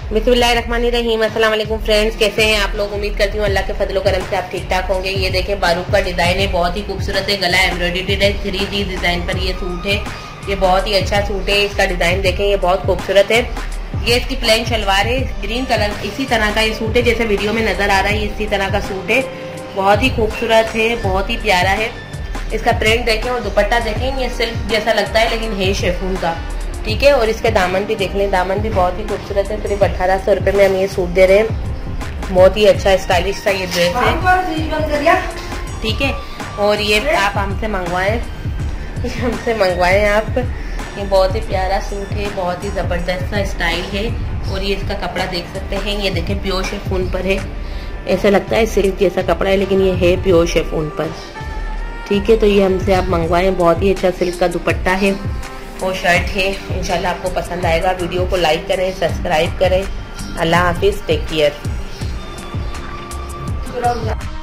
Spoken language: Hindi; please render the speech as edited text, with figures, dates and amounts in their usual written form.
बिस्मिल्लाहिर्रहमानिर्रहीम। अस्सलाम वालेकुम फ्रेंड्स, कैसे हैं आप लोग। उम्मीद करती हूँ अल्लाह के फजलो करम से आप ठीक ठाक होंगे। ये देखें बारूक का डिजाइन है, बहुत ही खूबसूरत है। गला एम्ब्रॉयडरी है, 3D डिजाइन पर ये सूट है। ये बहुत ही अच्छा सूट है। इसका डिजाइन देखें, ये बहुत खूबसूरत है। ये इसकी प्लेन शलवार है, ग्रीन कलर। इसी तरह का ये सूट है जैसे वीडियो में नजर आ रहा है, इसी तरह का सूट है। बहुत ही खूबसूरत है, बहुत ही प्यारा है। इसका प्रिंट देखें और दुपट्टा देखें, ये सिल्क जैसा लगता है लेकिन है शिफॉन का, ठीक है। और इसके दामन भी देख लें, दामन भी बहुत ही खूबसूरत है। करीब 1800 रुपये में हम ये सूट दे रहे हैं। बहुत ही अच्छा स्टाइलिश सा ये ड्रेस है, ठीक है। और ये आप हमसे मंगवाएं आप। ये बहुत ही प्यारा सूट है, बहुत ही ज़बरदस्त सा स्टाइल है। और ये इसका कपड़ा देख सकते हैं, ये देखें प्योर शिफॉन पर है। ऐसा लगता है सिल्क जैसा कपड़ा है लेकिन ये है प्योर शिफॉन पर, ठीक है। तो ये हमसे आप मंगवाएं। बहुत ही अच्छा सिल्क का दुपट्टा है और शर्ट है। इंशाल्लाह आपको पसंद आएगा। वीडियो को लाइक करें, सब्सक्राइब करें। अल्लाह हाफिज़, टेक केयर।